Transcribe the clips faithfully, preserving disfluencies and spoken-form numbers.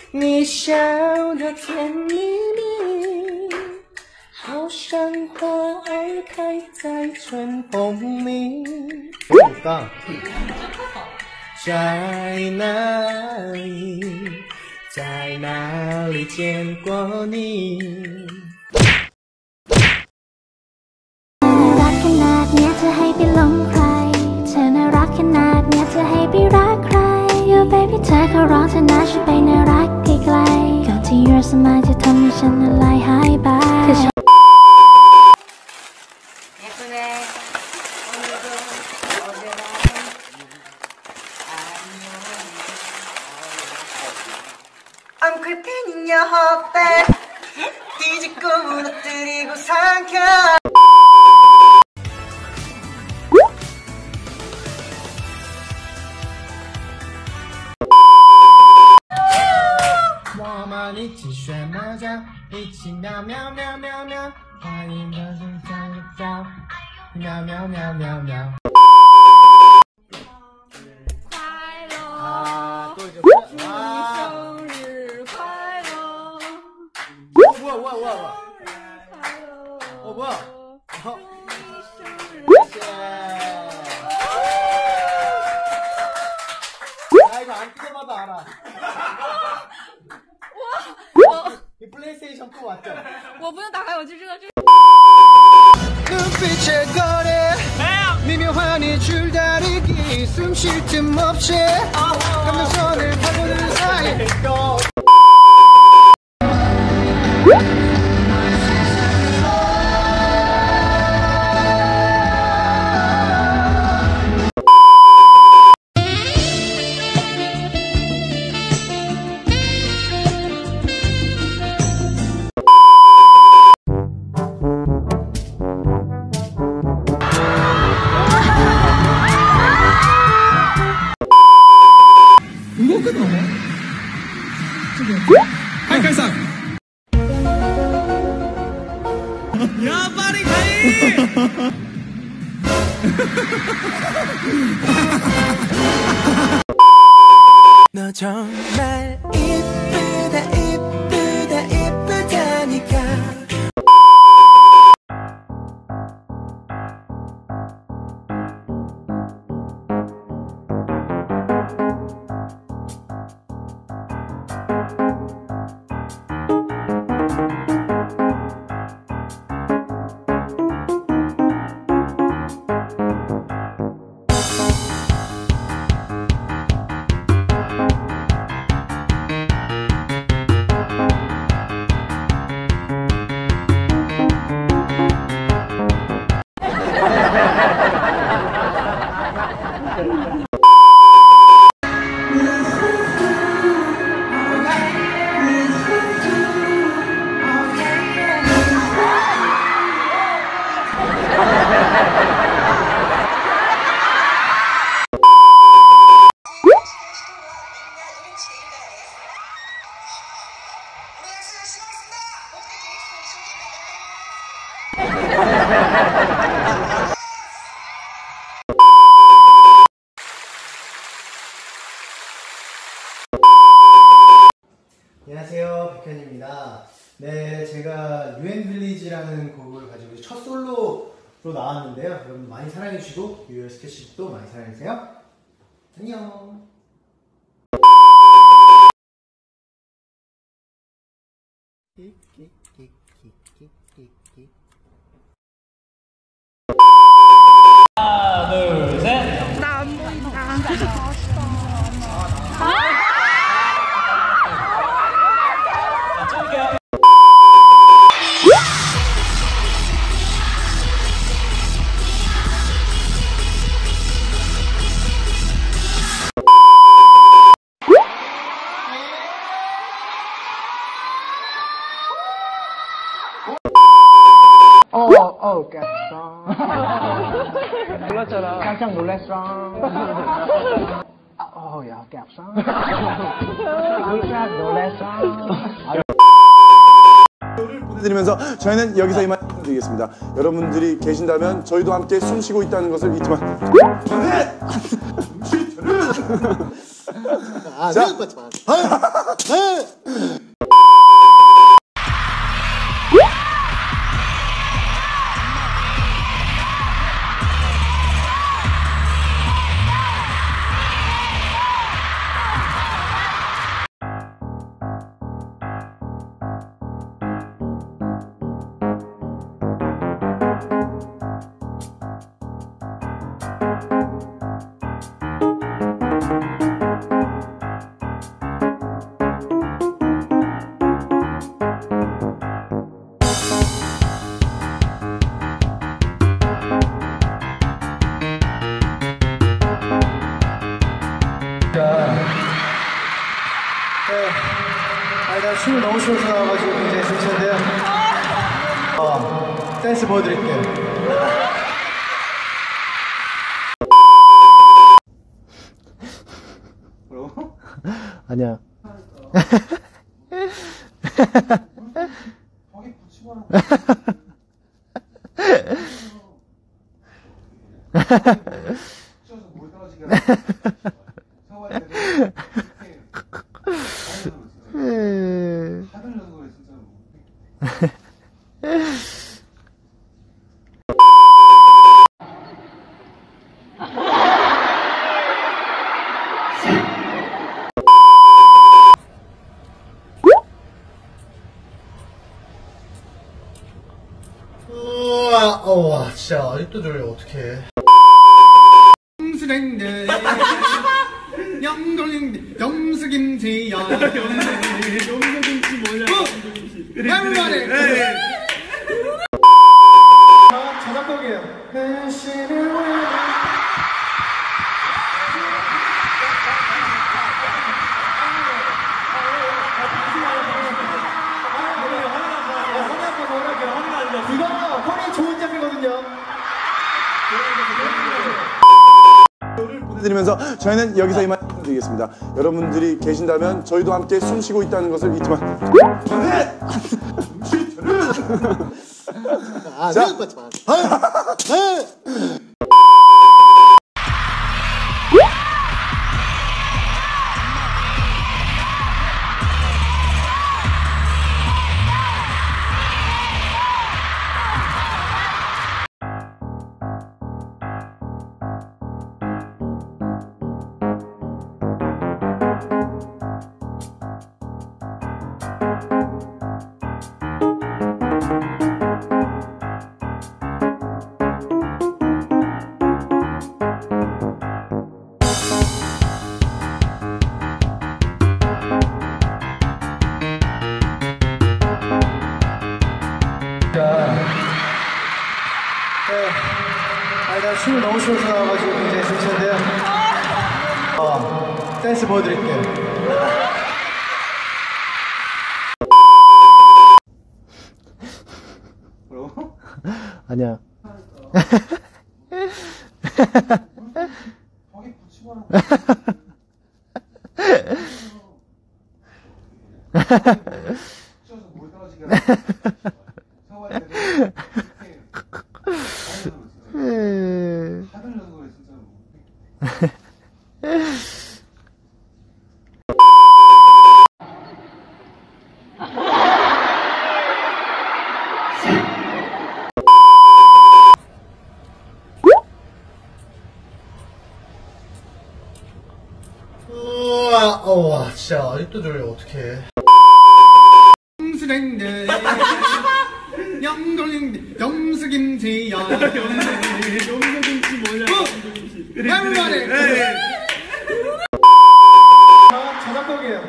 你笑得甜蜜蜜，好像花儿开在春风里。뭘까？在哪里，在哪里见过你？ รักขนาดเนี้ยจะให้ไปหลงใครเธอน่ารักขนาดเนี้ยจะให้ไปรักใคร Yo baby เธอเขาร้องเธอนะฉันไปน่ารักไกลๆก่อนที่ your smile จะทำให้ฉันละลายหายไป 예쁘네. 오늘도 어제랑 앙클 팬이냐 헛배 뒤집고 무너뜨리고 삼켜我们一起学麻将，一起喵喵喵喵喵，欢迎的是小小喵喵喵喵喵。 快乐， 啊，对着祝你生日快乐！ 哇哇哇哇！ 快乐， 哦不，好， 祝你生日谢谢。나 이거 안 뜯어봐도 알아. 我 이 플레이스테이션 포 맞죠? 我不用打开，我就知道这。 눈빛의 거래 미묘한 이 줄다리기 숨 쉴 틈 없이 감정선을 타고는 사이 할갈상 야 빨리 가이 너 정말 이쁘다 이쁘다 이쁘다니까 안녕하세요, 백현입니다. 네, 제가 유엔빌리지라는 곡을 가지고 첫 솔로로 나왔는데요. 여러분 많이 사랑해주시고 유엘 스케치북도 많이 사랑해주세요. 안녕. 하나 둘셋 나 안 보인다. 어, 어, 깜짝 놀랐잖아. 깜짝 놀랐어. 어, 야, 깜짝 깜짝 놀랐어. 를 보내드리면서 저희는 여기서 이만 드리겠습니다. 여러분들이 계신다면 저희도 함께 숨쉬고 있다는 것을 잊지 마. 아, 자. 네, 맞지 마. 아, 네. 아, 나 춤을 너무 추워서 나와가지고 굉장히 괜찮은데요. 어, 댄스 보여드릴게요. 뭐라고? 아니야. 거기 붙이고 붙여서 물 떨어지게 세워야 돼. 하늘 연습을 그래 진짜로. 우와, 어와, 진짜 아직도 졸려. 어떡해. 염수랭네 염돌링 염수김치야 염소김치 뭐냐? 양말에 저작곡이에요. 이거 허리 좋은 잡이거든요. 보내드리면서 저희는 여기서 이만 드리겠습니다. 여러분들이 계신다면 저희도 함께 숨쉬고 있다는 것을 잊지 마. 아, 자. 네, 맞지 마. 아, 네. 아, 나 춤을 너무 추워서 나와가지고 굉장히 괜찮은데요. 어, 댄스 보여드릴게요. 뭐라고? 아니야. 거기 붙이고 붙여서 물 떨어지게 세워야 돼. 하늘 연습을 그래 진짜로. 우와, 어와, 진짜 아직도 졸려. 어떡해. 염수랭네 염돌링 염수김치야 염소김치 뭐냐? 양말에 저작곡이에요.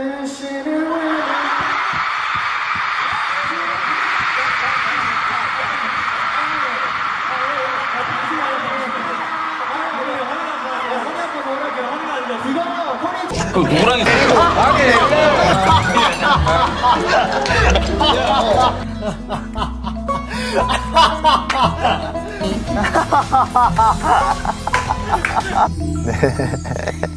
이거 허리 그 누구랑 있어? 네.